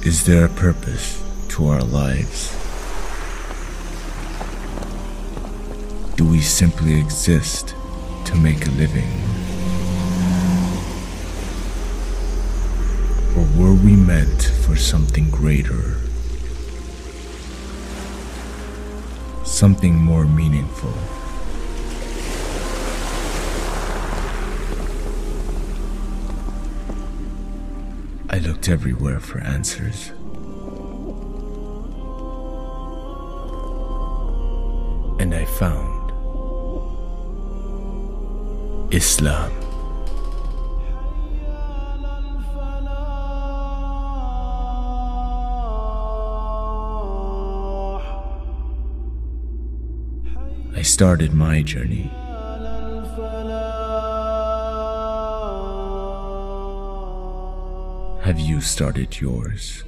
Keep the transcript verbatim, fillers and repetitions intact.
Is there a purpose to our lives? Do we simply exist to make a living? Or were we meant for something greater? Something more meaningful? I looked everywhere for answers. And I found Islam. I started my journey. Have you started yours?